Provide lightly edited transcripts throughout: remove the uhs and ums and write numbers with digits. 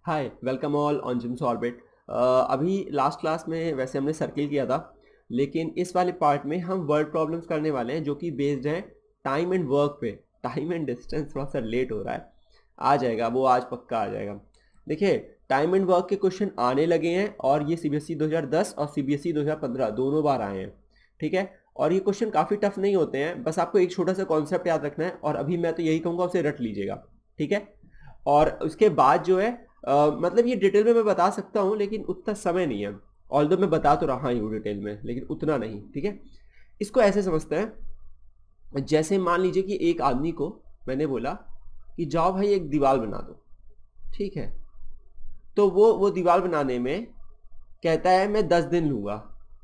Hi welcome all on Jim's orbit. अभी last class में वैसे हमने सर्किल किया था, लेकिन इस वाले पार्ट में हम वर्ड प्रॉब्लम्स करने वाले हैं जो कि बेस्ड हैं टाइम एंड वर्क पे। टाइम एंड डिस्टेंस थोड़ा सा लेट हो रहा है, आ जाएगा वो, आज पक्का आ जाएगा। देखिए, टाइम एंड वर्क के क्वेश्चन आने लगे हैं और ये सीबीएसई 2010 और सीबीएसई 2015 दोनों बार आए हैं। ठीक है, और ये क्वेश्चन काफ़ी टफ नहीं होते हैं, बस आपको एक छोटा सा कॉन्सेप्ट याद रखना है और अभी मैं तो यही कहूँगा उसे रट लीजिएगा। ठीक है, और उसके बाद जो है मतलब ये डिटेल में मैं बता सकता हूँ लेकिन उतना समय नहीं है। ऑल्दो मैं बता तो रहा हूँ डिटेल में, लेकिन उतना नहीं। ठीक है, इसको ऐसे समझते हैं, जैसे मान लीजिए कि एक आदमी को मैंने बोला कि जाओ भाई एक दीवार बना दो। ठीक है, तो वो दीवार बनाने में कहता है मैं 10 दिन लूंगा।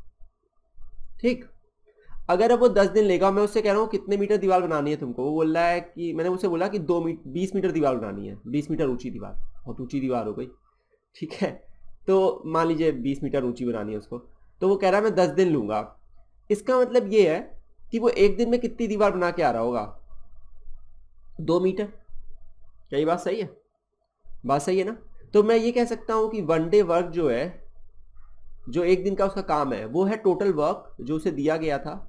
ठीक, अगर अब वो 10 दिन लेगा, मैं उससे कह रहा हूँ कितने मीटर दीवार बनानी है तुमको, वो बोल रहा है कि मैंने उससे बोला कि 20 मीटर दीवार बनानी है, 20 मीटर ऊंची दीवार, बहुत ऊंची दीवार हो गई। ठीक है, तो मान लीजिए 20 मीटर ऊंची बनानी है उसको, तो वो कह रहा है मैं 10 दिन लूंगा। इसका मतलब ये है कि वो एक दिन में कितनी दीवार बना के आ रहा होगा, 2 मीटर। क्या ये बात सही है? बात सही है ना? तो मैं ये कह सकता हूँ कि वन डे वर्क जो है, जो एक दिन का उसका काम है, वो है टोटल वर्क जो उसे दिया गया था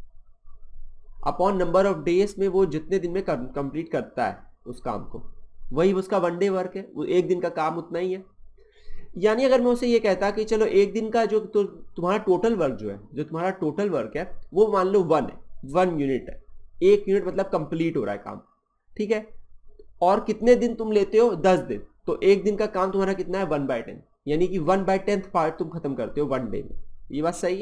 अपॉन नंबर ऑफ डेज में वो जितने दिन में कंप्लीट करता है उस काम को, वही उसका वन डे वर्क है। वो एक दिन का काम उतना ही है। यानी अगर मैं उसे ये कहता कि चलो एक दिन का जो तो तुम्हारा टोटल वर्क जो है, जो तुम्हारा टोटल वर्क है वो मान लो 1 है, 1 यूनिट है। 1 यूनिट मतलब कंप्लीट हो रहा है काम। ठीक है, और कितने दिन तुम लेते हो, 10 दिन। तो एक दिन का काम तुम्हारा कितना है, 1/10, यानी कि 1/10 पार्ट तुम खत्म करते हो 1 डे में। ये बात सही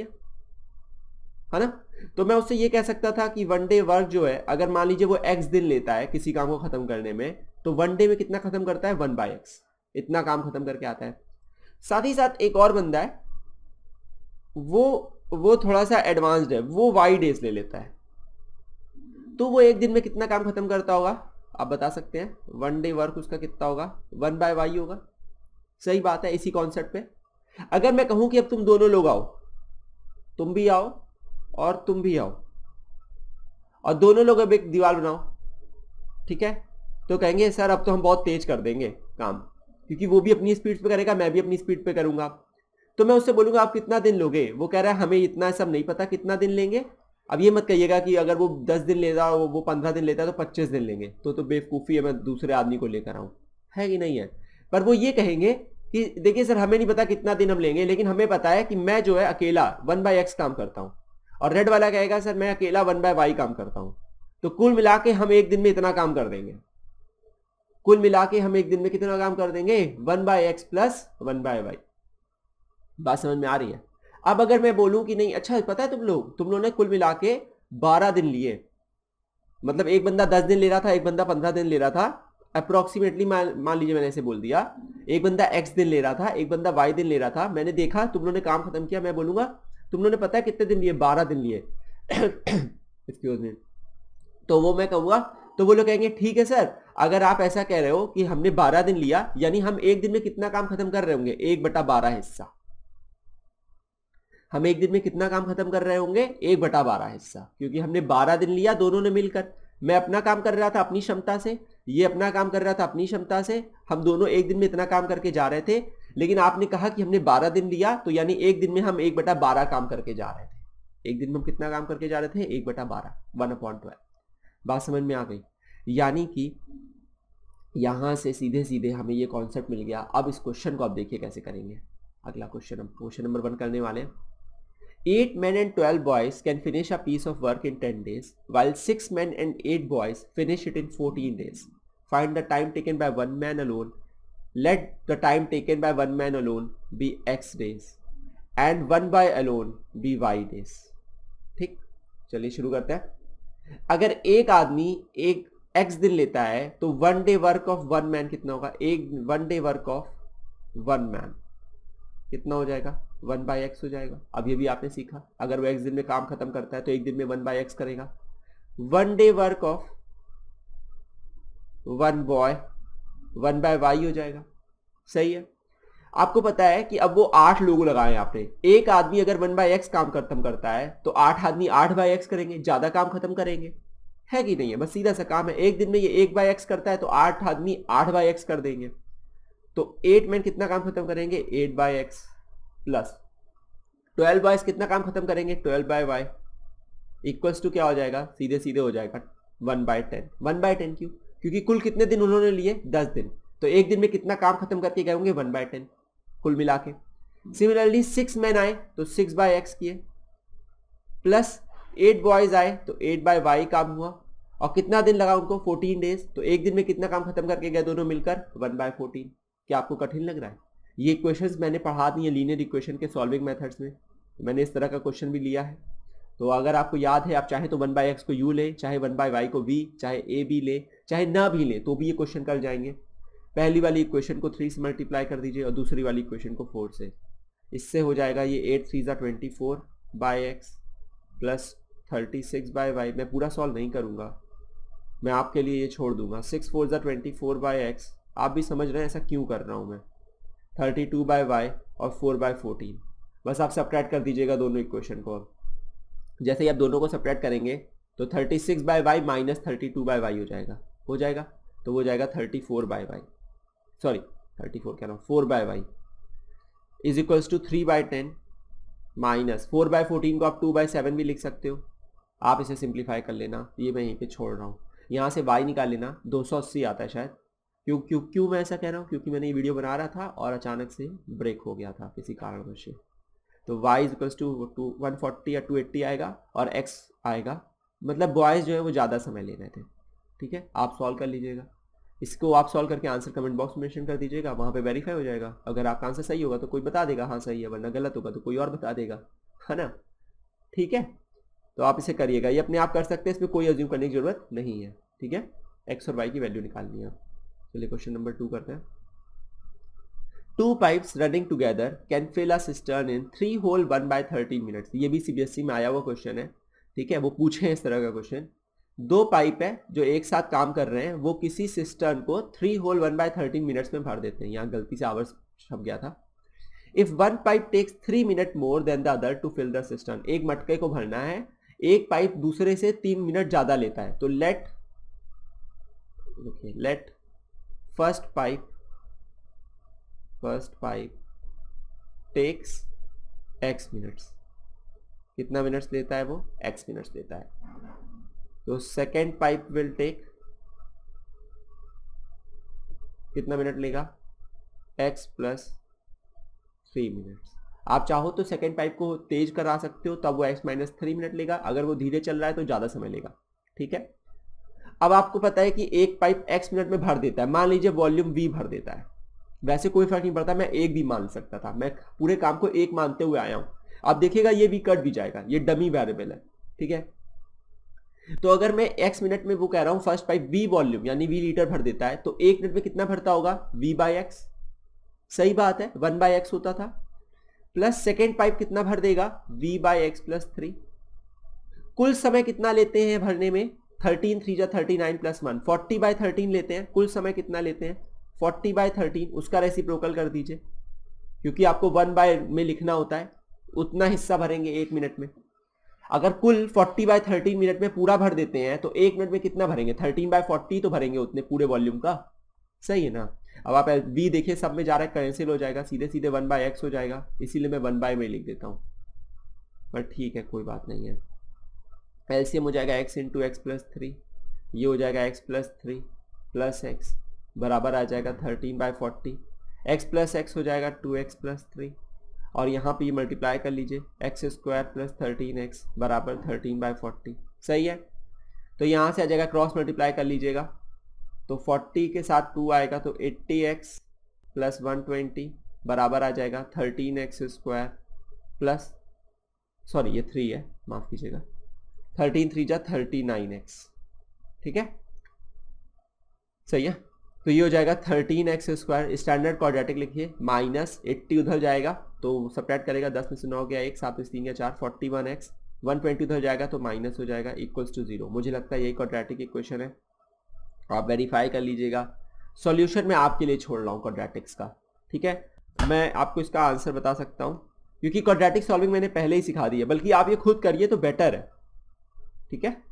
है ना? तो मैं उससे ये कह सकता था कि वन डे वर्क जो है, अगर मान लीजिए वो x दिन लेता है किसी काम को खत्म करने में, तो 1 डे में कितना खत्म करता है, 1/x, इतना काम खत्म करके आता है। साथ ही साथ एक और बंदा है, वो थोड़ा सा एडवांस्ड है, वो y डेज ले लेता है। तो वो एक दिन में कितना काम खत्म करता होगा, आप बता सकते हैं? 1 डे वर्क उसका कितना होगा, 1/y होगा। सही बात है। इसी कॉन्सेप्ट पे अगर मैं कहूं कि अब तुम दोनों लोग आओ, तुम भी आओ और तुम भी आओ, और दोनों लोग अब एक दीवार बनाओ। ठीक है, तो कहेंगे सर अब तो हम बहुत तेज कर देंगे काम, क्योंकि वो भी अपनी स्पीड पे करेगा, मैं भी अपनी स्पीड पे करूंगा। तो मैं उससे बोलूंगा आप कितना दिन लोगे, वो कह रहा है हमें इतना सब नहीं पता कितना दिन लेंगे। अब ये मत कहिएगा कि अगर वो 10 दिन लेता, वो 15 दिन लेता है तो 25 दिन लेंगे, तो बेवकूफ़ी है, मैं दूसरे आदमी को लेकर आऊँ, है कि नहीं है? पर वो ये कहेंगे कि देखिए सर हमें नहीं पता कितना दिन हम लेंगे, लेकिन हमें पता है कि मैं जो है अकेला 1/x काम करता हूँ। और रेड वाला कहेगा सर मैं अकेला 1/y काम करता हूँ। तो कुल मिला के हम एक दिन में इतना काम कर देंगे। कुल मिला के हम एक दिन में कितना काम कर देंगे, 1/x प्लस 1/y। बात समझ में आ रही है? अब अगर मैं बोलूं कि नहीं, अच्छा पता है तुम लोगों ने कुल मिला के 12 दिन लिए, मतलब एक बंदा 10 दिन ले रहा था, एक बंदा 15 दिन ले रहा था, अप्रोक्सीमेटली मान लीजिए मैंने ऐसे बोल दिया, एक बंदा x दिन ले रहा था, एक बंदा y दिन ले रहा था। मैंने देखा तुम लोगों ने काम खत्म किया, मैं बोलूंगा तुम लोगों ने पता है कितने दिन लिए, 12 दिन लिए। Excuse me. तो वो मैं कहूंगा, तो वो लोग कहेंगे ठीक है सर, अगर आप ऐसा कह रहे हो कि हमने 12 दिन लिया, यानी हम एक दिन में कितना काम खत्म कर रहे होंगे, 1/12 हिस्सा। हम एक दिन में कितना काम खत्म कर रहे होंगे, 1/12 हिस्सा, क्योंकि हमने 12 दिन लिया दोनों ने मिलकर। मैं अपना काम कर रहा था अपनी क्षमता से, ये अपना काम कर रहा था अपनी क्षमता से, हम दोनों एक दिन में इतना काम करके जा रहे थे। लेकिन आपने कहा कि हमने 12 दिन लिया, तो यानी एक दिन में हम 1/12 काम करके जा रहे थे। एक दिन में हम कितना काम करके जा रहे थे, 1/12, 1/12। बात समझ में आ गई? यानी कि यहां से सीधे सीधे हमें ये कॉन्सेप्ट मिल गया। अब इस क्वेश्चन को आप देखिए कैसे करेंगे। अगला क्वेश्चन, हम क्वेश्चन नंबर 1 करने वाले हैं। 8 men and 12 boys can finish a piece of work in 10 days, while 6 men and 8 boys finish it in 14 days. Find the time taken by one man alone. Let the time taken by one man alone be x days and one by alone be y days. ठीक, चलिए शुरू करते हैं। अगर एक आदमी एक x दिन लेता है तो 1 डे वर्क ऑफ 1 मैन कितना होगा, एक 1 डे वर्क ऑफ 1 मैन कितना हो जाएगा, 1/x हो जाएगा। अब ये भी आपने सीखा, अगर वो x दिन में काम खत्म करता है तो एक दिन में 1/x करेगा। 1 day work of 1 boy 1/y हो जाएगा। सही है। आपको पता है कि अब वो 8 लोग लगाए आपने, एक आदमी अगर 1/x काम खत्म करता है तो 8 आदमी 8/x करेंगे, ज्यादा काम खत्म करेंगे, है कि नहीं है? बस सीधा सा काम है, एक दिन में ये 1/x करता है तो 8 आदमी 8/x कर देंगे। तो 8 में कितना काम खत्म करेंगे 8/x प्लस 12 कितना काम खत्म करेंगे 12/y इक्वल्स टू क्या हो जाएगा, सीधे सीधे हो जाएगा 1/10। 1/10 क्यों, क्योंकि कुल कितने दिन उन्होंने लिए 10 दिन, तो एक दिन में कितना काम खत्म करके गए होंगे 1/10 कुल मिला के। सिमिलरली 6 मैन आए तो 6/x किए, प्लस 8 बॉयज आए तो 8/y काम हुआ, और कितना दिन लगा उनको 14 डेज, तो एक दिन में कितना काम खत्म करके गए दोनों मिलकर 1/14। क्या आपको कठिन लग रहा है? ये इक्वेशंस मैंने पढ़ा दी है लीनियर इक्वेशन के सॉल्विंग मेथड्स में, मैंने इस तरह का क्वेश्चन भी लिया है। तो अगर आपको याद है, आप चाहे तो 1/x को u ले, चाहे 1/y को v, चाहे a b ले, चाहे ना भी ले, तो भी ये क्वेश्चन कर जाएंगे। पहली वाली इक्वेशन को 3 से मल्टीप्लाई कर दीजिए और दूसरी वाली इक्वेशन को 4 से, इससे हो जाएगा ये 8 3 24/x प्लस 36/y। मैं पूरा सॉल्व नहीं करूँगा, मैं आपके लिए ये छोड़ दूंगा। 6 4 24/x, आप भी समझ रहे हैं ऐसा क्यों कर रहा हूँ मैं। 32/y और 4/14, बस आप सब्ट्रैक्ट कर दीजिएगा दोनों इक्वेशन को। अब जैसे ही आप दोनों को सब्ट्रैक्ट करेंगे तो 36/y माइनस 32/y हो जाएगा, तो वो जाएगा 34/y, सॉरी 34 क्या ना 4/y is equals to 3/10 minus 4/14 को आप 2/7 भी लिख सकते हो। आप इसे सिंप्लीफाई कर लेना, ये मैं यहीं पे छोड़ रहा हूँ। यहाँ से y निकाल लेना, 280 आता है शायद। क्यों मैं ऐसा कह रहा हूँ, क्योंकि मैंने ये वीडियो बना रहा था और अचानक से ब्रेक हो गया था किसी कारणवश। तो y इज इक्वल्स टू 140 या 280 आएगा, और x आएगा, मतलब बॉयज़ जो है वो ज़्यादा समय ले रहे थे। ठीक है, आप सॉल्व कर लीजिएगा इसको, आप सॉल्व करके आंसर कमेंट बॉक्स में मेंशन कर दीजिएगा, वहाँ पे वेरीफाई हो जाएगा। अगर आपका आंसर सही होगा तो कोई बता देगा हाँ सही है, वरना गलत होगा तो कोई और बता देगा, है ना। ठीक है, तो आप इसे करिएगा, ये अपने आप कर सकते हैं, इसमें कोई अज्यूम करने की जरूरत नहीं है। ठीक है, x और y की वैल्यू निकालनी है। चलिए क्वेश्चन नंबर 2 करते हैं। 2 pipes running together can fill a cistern in 3 hole 1/13 minutes। ये भी CBSE में आया हुआ क्वेश्चन है। ठीक है, वो पूछे हैं इस तरह का क्वेश्चन। 2 पाइप है जो एक साथ काम कर रहे हैं, वो किसी सिस्टर्न को 3 होल 1/13 मिनट्स में भर देते हैं। यहाँ गलती से आवर्स छप गया था। If one pipe takes 3 minute more than the other to fill the cistern, एक मटके को भरना है, एक पाइप दूसरे से 3 मिनट ज्यादा लेता है, तो let first pipe takes x minutes. कितना मिनट्स लेता है वो? x मिनट्स लेता है। तो सेकेंड पाइप विल टेक कितना मिनट लेगा? x plus 3 minutes. आप चाहो तो सेकेंड पाइप को तेज करा सकते हो, तब वो x माइनस 3 मिनट लेगा। अगर वो धीरे चल रहा है तो ज्यादा समय लेगा। ठीक है, अब आपको पता है कि एक पाइप x मिनट में भर देता है, मान लीजिए वॉल्यूम v भर देता है। वैसे कोई फर्क नहीं पड़ता, मैं एक भी मान सकता था, मैं पूरे काम को एक मानते हुए आया हूं। आप देखिएगा ये भी कट भी जाएगा, ये डमी वेरिएबल है। ठीक है, तो अगर मैं x मिनट में वो कह रहा हूं फर्स्ट पाइप v वॉल्यूम यानी v लीटर भर देता है, तो एक मिनट में कितना भरता होगा? v/x। सही बात है, 1/x होता था। प्लस सेकेंड पाइप कितना भर देगा? v/x plus 3। कुल समय कितना लेते हैं भरने में? 13 3 39 प्लस 1 40/13 लेते हैं। कुल समय कितना लेते हैं? 40/13। उसका रेसिप्रोकल कर दीजिए, क्योंकि आपको 1 में लिखना होता है, उतना हिस्सा भरेंगे एक मिनट में। अगर कुल 40/13 मिनट में पूरा भर देते हैं तो एक मिनट में कितना भरेंगे? 13/40 तो भरेंगे उतने पूरे वॉल्यूम का। सही है ना। अब आप v देखिए सब में जा रहा है, कैंसिल हो जाएगा, सीधे सीधे 1/x हो जाएगा, इसीलिए मैं 1 में लिख देता हूं, पर ठीक है कोई बात नहीं है। एलसीएम हो जाएगा x इंटू एक्स प्लस 3, ये हो जाएगा x प्लस 3 प्लस x बराबर आ जाएगा 13/40। x प्लस x हो जाएगा 2x प्लस 3, और यहाँ पे ये मल्टीप्लाई कर लीजिए, x स्क्वायर प्लस 13x बराबर 13/40। सही है, तो यहाँ से आ जाएगा, क्रॉस मल्टीप्लाई कर लीजिएगा, तो 40 के साथ 2 आएगा, तो 80x प्लस 120 बराबर आ जाएगा 13x स्क्वायर प्लस, सॉरी ये 3 है, माफ कीजिएगा, 13 3 39x। ठीक है, सही है, तो ये हो जाएगा 13x स्क्वायर। स्टैंडर्ड क्वाड्रेटिक लिखिए, माइनस 80 उधर जाएगा तो सब्ट्रैक्ट करेगा, 10 में से 9 गया 1, 7 में से 3 गया 4, 41x 120 उधर जाएगा तो माइनस हो जाएगा, इक्वल्स टू 0। मुझे लगता है यही क्वाड्रेटिक इक्वेशन है, आप वेरीफाई कर लीजिएगा। सॉल्यूशन मैं आपके लिए छोड़ रहा हूँ क्वाड्रेटिक्स का। ठीक है, मैं आपको इसका आंसर बता सकता हूँ, क्योंकि क्वाड्रेटिक सॉल्विंग मैंने पहले ही सिखा दी है, बल्कि आप ये खुद करिए तो बेटर है। ठीक है,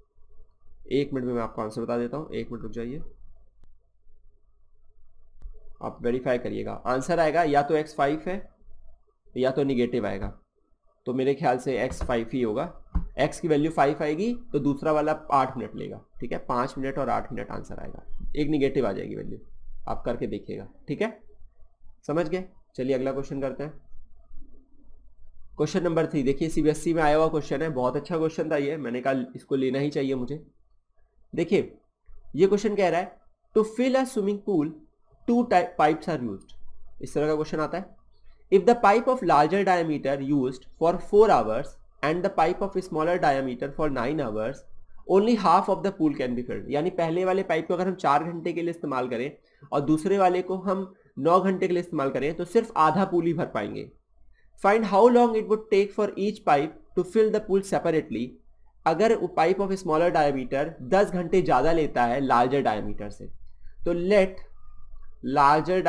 1 मिनट में मैं आपको आंसर बता देता हूँ, 1 मिनट रुक जाइए। आप वेरीफाई करिएगा। आंसर आएगा या तो x5 है या तो निगेटिव आएगा, तो मेरे ख्याल से x5 ही होगा। x की वैल्यू 5 आएगी तो दूसरा वाला 8 मिनट लेगा, ठीक है, 5 मिनट और 8 मिनट आंसर आएगा। एक निगेटिव आ जाएगी वैल्यू, आप करके देखिएगा, ठीक है, समझ गए। चलिए अगला क्वेश्चन करते हैं। क्वेश्चन नंबर 3, देखिए सीबीएसई में आया हुआ क्वेश्चन है, बहुत अच्छा क्वेश्चन था ये, मैंने कहा इसको लेना ही चाहिए मुझे। देखिए ये क्वेश्चन कह रहा है to fill a swimming pool 2 pipes are used. इस तरह का क्वेश्चन आता है। If the pipe of larger diameter used for 4 hours and the pipe of smaller diameter for 9 hours, only half of the pool can be filled. यानी पहले वाले pipe को अगर हम 4 घंटे के लिए इस्तेमाल करें और दूसरे वाले को हम 9 घंटे के लिए इस्तेमाल करें तो सिर्फ आधा पूल ही भर पाएंगे। Find how long it would take for each pipe to fill the pool separately. अगर पाइप ऑफ स्मॉलर डायमीटर 10 घंटे ज़्यादा लेता है लार्जर डायमीटर से, तो let larger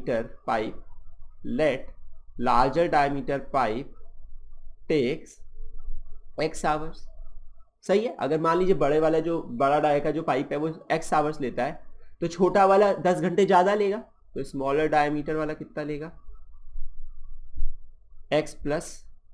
diameter pipe takes x hours. सही है। अगर मान लीजिए बड़ा डाय का जो पाइप है वो x आवर्स लेता है, तो छोटा वाला 10 घंटे ज़्यादा लेगा, तो स्मॉलर डायमीटर वाला कितना लेगा, x प्लस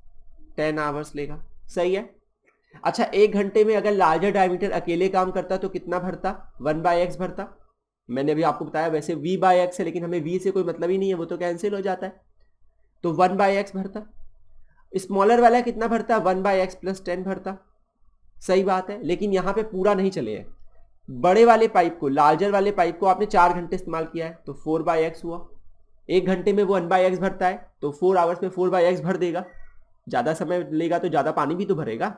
10 आवर्स लेगा। सही है। अच्छा, 1 घंटे में अगर लार्जर डायमीटर अकेले काम करता तो कितना भरता, 1/x भरता। मैंने अभी आपको बताया वैसे v/x है, लेकिन हमें v से कोई मतलब ही नहीं है, वो तो कैंसिल हो जाता है, तो 1/x भरता। स्मॉलर वाला कितना भरता, 1/x प्लस 10 भरता। सही बात है, लेकिन यहां पे पूरा नहीं चले है। बड़े वाले पाइप को, लार्जर वाले पाइप को आपने 4 घंटे इस्तेमाल किया है तो 4/x हुआ। 1 घंटे में वो 1/x भरता है तो 4 आवर्स में 4/x भर देगा। ज्यादा समय लेगा तो ज्यादा पानी भी तो भरेगा।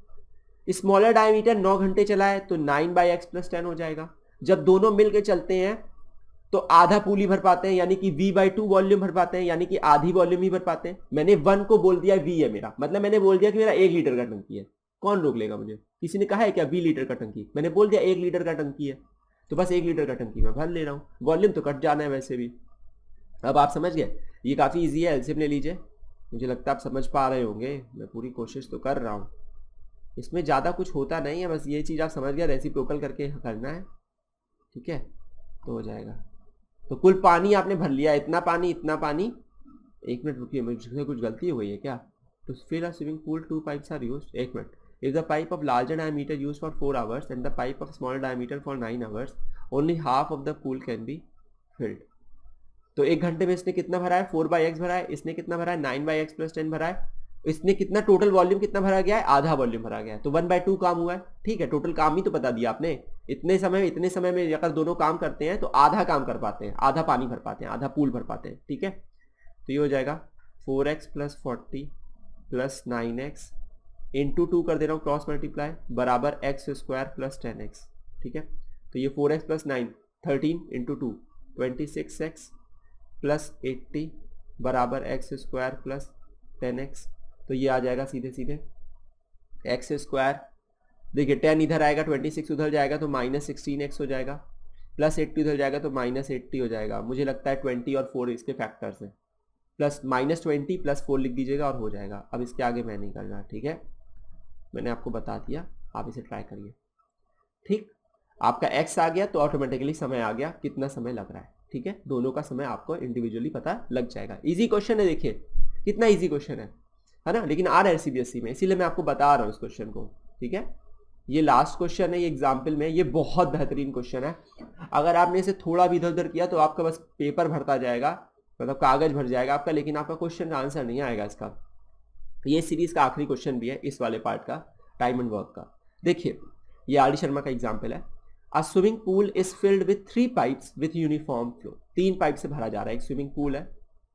स्मॉलर डायमीटर 9 घंटे चला है तो 9/x प्लस 10 हो जाएगा। जब दोनों मिलकर चलते हैं तो आधा पूल ही भर पाते हैं, यानी कि v/2 वॉल्यूम भर पाते हैं, यानी कि आधी वॉल्यूम ही भर पाते हैं। मैंने 1 को बोल दिया v है मेरा, मतलब मैंने बोल दिया कि मेरा 1 लीटर का टंकी है। कौन रोक लेगा मुझे? किसी ने कहा है क्या 20 लीटर का टंकी? मैंने बोल दिया 1 लीटर का टंकी है, तो बस 1 लीटर का टंकी मैं भर ले रहा हूँ। वॉल्यूम तो कट जाना है वैसे भी। अब आप समझ गए, ये काफ़ी ईजी है। एलसीएम ले लीजिए, मुझे लगता है आप समझ पा रहे होंगे, मैं पूरी कोशिश तो कर रहा हूँ। इसमें ज़्यादा कुछ होता नहीं है, बस ये चीज़ आप समझ गए, रेसिप्रोकल करके करना है, ठीक है, तो हो जाएगा। तो कुल पानी आपने भर लिया, इतना पानी इतना पानी। 1 मिनट रुकिए, मुझसे कुछ गलती हो गई है क्या? तो fill a swimming pool 2 pipes are used. 1 minute. If the pipe of larger diameter used for 4 hours and the pipe of smaller diameter for 9 hours, only half of the pool can be filled. तो 1 घंटे में इसने कितना भरा है, 4/x भरा है। इसने कितना भरा है, 9/x प्लस 10 भरा है। इसने कितना टोटल वॉल्यूम कितना भरा गया है, आधा वॉल्यूम भरा गया है, तो 1/2 काम हुआ है। ठीक है, टोटल काम ही तो बता दिया आपने। इतने समय में अगर दोनों काम करते हैं तो आधा काम कर पाते हैं, आधा पानी भर पाते हैं, आधा पूल भर पाते हैं। ठीक है, तो ये हो जाएगा 4x plus 40 plus 9x into 2 कर दे रहा हूँ क्रॉस मल्टीप्लाई, बराबर x² प्लस 10x। ठीक है, तो ये 4x plus 9 13 into 2 26x plus 80 बराबर x² प्लस 10x। तो ये आ जाएगा सीधे सीधे x²। देखिए 10 इधर आएगा, 26 उधर जाएगा तो -16x हो जाएगा, प्लस 80 उधर जाएगा तो -80 हो जाएगा। मुझे लगता है 20 और 4 इसके फैक्टर्स हैं, प्लस -20 प्लस 4 लिख दीजिएगा और हो जाएगा। अब इसके आगे मैं नहीं करना, ठीक है, मैंने आपको बता दिया, आप इसे ट्राई करिए। ठीक, आपका x आ गया तो ऑटोमेटिकली समय आ गया, कितना समय लग रहा है। ठीक है, दोनों का समय आपको इंडिविजुअली पता लग जाएगा। इजी क्वेश्चन है, देखिए कितना इजी क्वेश्चन है ना, लेकिन आ रहा है सीबीएसई में, इसीलिए मैं आपको बता रहा हूँ इस क्वेश्चन को। ठीक है, ये लास्ट क्वेश्चन है, ये एग्जाम्पल में, ये बहुत बेहतरीन क्वेश्चन है। अगर आपने इसे थोड़ा भी इधर उधर किया तो आपका बस पेपर भरता जाएगा, मतलब कागज भर जाएगा आपका, लेकिन आपका क्वेश्चन का आंसर नहीं आएगा इसका। ये सीरीज का आखिरी क्वेश्चन भी है इस वाले पार्ट का, टाइम एंड वर्क का। देखिए ये आर डी शर्मा का एग्जाम्पल है। A swimming pool is filled with 3 pipes with uniform flow. 3 pipe से भरा जा रहा है, एक स्विमिंग पूल है,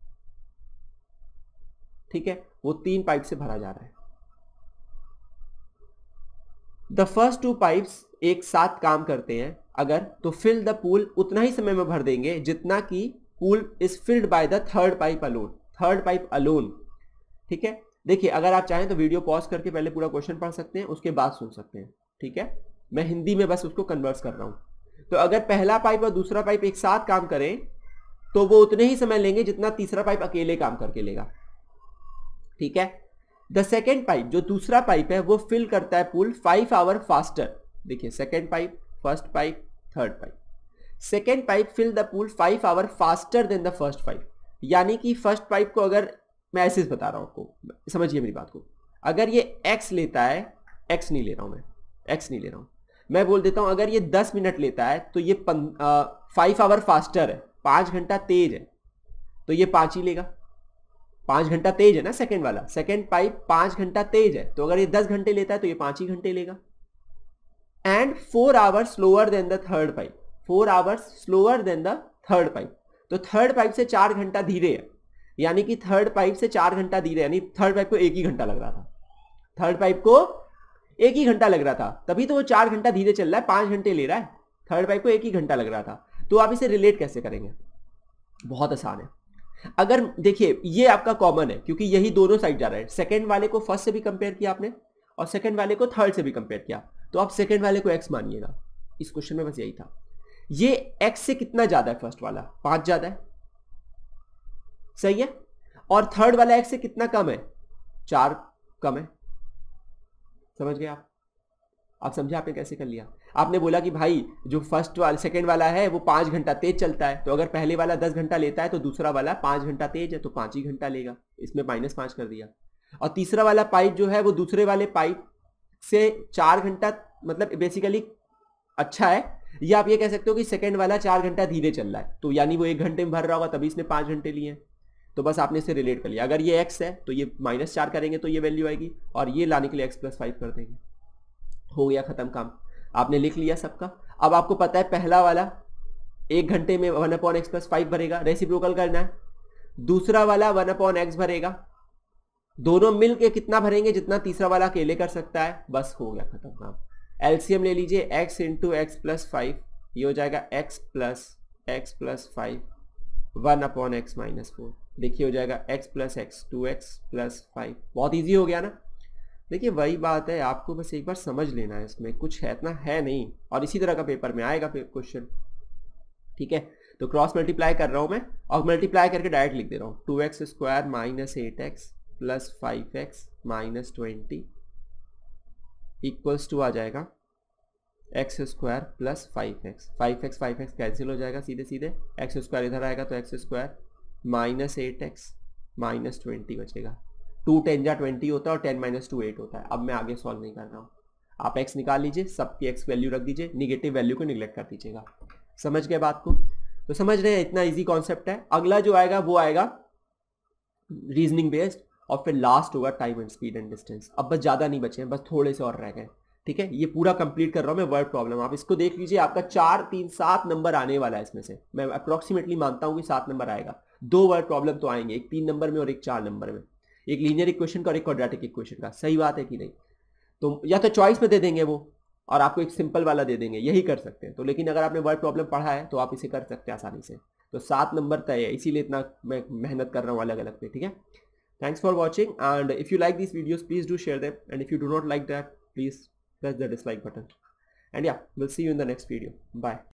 ठीक है, वो 3 पाइप से भरा जा रहा है। द फर्स्ट 2 पाइप्स एक साथ काम करते हैं अगर, तो फिल द पूल उतना ही समय में भर देंगे जितना कि pool is filled by the third pipe alone. ठीक है, देखिए अगर आप चाहें तो वीडियो पॉज करके पहले पूरा क्वेश्चन पढ़ सकते हैं, उसके बाद सुन सकते हैं। ठीक है, मैं हिंदी में बस उसको कन्वर्ट कर रहा हूं। तो अगर पहला पाइप और दूसरा पाइप एक साथ काम करें तो वो उतने ही समय लेंगे जितना तीसरा पाइप अकेले काम करके लेगा। ठीक है, द सेकेंड पाइप, जो दूसरा पाइप है, वो फिल करता है पूल 5 आवर फास्टर। देखिए second pipe, first pipe, third pipe. Second pipe fill the pool 5 hour faster than the first pipe. यानी कि फर्स्ट पाइप को, अगर मैं ऐसे बता रहा हूं आपको, समझिए मेरी बात को, अगर ये x लेता है, x नहीं ले रहा हूं मैं, x नहीं ले रहा हूं मैं, बोल देता हूं अगर ये 10 मिनट लेता है तो ये 5 आवर फास्टर है, 5 घंटा तेज है, तो ये 5 ही लेगा। 5 घंटा तेज है ना सेकेंड वाला, सेकेंड पाइप 5 घंटा तेज है, तो अगर ये 10 घंटे लेता है तो ये 5 ही घंटे लेगा। And 4 hours slower than the third pipe, 4 hours slower than the third pipe, तो थर्ड पाइप से 4 घंटा धीरे है, यानी कि थर्ड पाइप से 4 घंटा धीरे, यानी थर्ड पाइप को 1 ही घंटा लग रहा था, थर्ड पाइप को 1 ही घंटा लग रहा था, तभी तो वो 4 घंटा धीरे चल रहा है, 5 घंटे ले रहा है, थर्ड पाइप को 1 ही घंटा लग रहा था। तो आप इसे रिलेट कैसे करेंगे? बहुत आसान है। अगर देखिए ये आपका कॉमन है क्योंकि यही दोनों साइड जा रहा है, सेकंड वाले को फर्स्ट से भी कंपेयर किया आपने और सेकंड वाले को थर्ड से भी कंपेयर किया, तो आप सेकंड वाले को x मानिएगा। इस क्वेश्चन में बस यही था। ये x से कितना ज्यादा है? फर्स्ट वाला 5 ज्यादा है, सही है, और थर्ड वाला x से कितना कम है? 4 कम है। समझ गए आप समझे आपने कैसे कर लिया? आपने बोला कि भाई जो फर्स्ट वाला सेकंड वाला है वो 5 घंटा तेज चलता है, तो अगर पहले वाला 10 घंटा लेता है तो दूसरा वाला 5 घंटा तेज है तो 5 ही घंटा लेगा, इसमें -5 कर दिया। और तीसरा वाला पाइप जो है वो दूसरे वाले पाइप से 4 घंटा मतलब बेसिकली अच्छा है, या आप ये कह सकते हो कि सेकंड वाला 4 घंटा धीरे चल रहा है, तो यानी वो 1 घंटे में भर रहा होगा तभी इसने 5 घंटे लिए हैं। तो बस आपने इसे रिलेट कर लिया। अगर ये x है तो ये -4 करेंगे तो ये वैल्यू आएगी, और ये लाने के लिए x + 5 कर देंगे, हो गया खत्म काम। आपने लिख लिया सबका। अब आपको पता है पहला वाला 1 घंटे में 1/x + 5 भरेगा, रेसिप्रोकल करना है। दूसरा वाला 1/x भरेगा, दोनों मिल के कितना भरेंगे? जितना तीसरा वाला अकेले कर सकता है। बस हो गया खत्म काम। एलसीएम ले लीजिए, x × x + 5, ये हो जाएगा x + x + 5 1/x - 4। देखिए हो जाएगा x + x 2x + 5। बहुत ईजी हो गया ना। देखिए वही बात है, आपको बस एक बार समझ लेना है, इसमें कुछ है इतना है नहीं, और इसी तरह का पेपर में आएगा क्वेश्चन। ठीक है, तो क्रॉस मल्टीप्लाई कर रहा हूं मैं, और मल्टीप्लाई करके डायरेक्ट लिख दे रहा हूं। 2x² - 8x + 5x - 20 equals to आ जाएगा x² + 5x। 5x कैंसिल हो जाएगा सीधे सीधे, x² इधर आएगा तो x² - 8x - 20 बचेगा। 2 × 10 = 20 होता है और 10 - 2 8 होता है। अब मैं आगे सॉल्व नहीं कर रहा हूँ, आप x निकाल लीजिए, सबकी x वैल्यू रख दीजिए, निगेटिव वैल्यू को निगलेक्ट कर दीजिएगा। समझ गए बात को? तो समझ रहे हैं, इतना इजी कॉन्सेप्ट है। अगला जो आएगा वो आएगा रीजनिंग बेस्ड, और फिर लास्ट होगा time and speed and distance. अब बस ज़्यादा नहीं बचे हैं, बस थोड़े से और रह गए। ठीक है, ये पूरा कंप्लीट कर रहा हूँ मैं वर्ड प्रॉब्लम, आप इसको देख लीजिए। आपका 4 3 7 नंबर आने वाला है इसमें से, मैं अप्रॉक्सीमेटली मानता हूँ कि 7 नंबर आएगा। 2 वर्ड प्रॉब्लम तो आएंगे, एक 3 नंबर में और एक 4 नंबर में, एक लीनियर इक्वेशन का और एक क्वाड्रेटिक इक्वेशन का। सही बात है कि नहीं? तो या तो चॉइस में दे देंगे वो, और आपको एक सिंपल वाला दे देंगे, यही कर सकते हैं। तो लेकिन अगर आपने वर्ड प्रॉब्लम पढ़ा है तो आप इसे कर सकते हैं आसानी से। तो 7 नंबर तय है, इसीलिए इतना मैं मेहनत कर रहा हूँ अलग अलग पे। ठीक है, thanks for watching, and if you like this videos please do share them, and if you do not like that please press the dislike button, and yeah, we'll see you in the next video. Bye.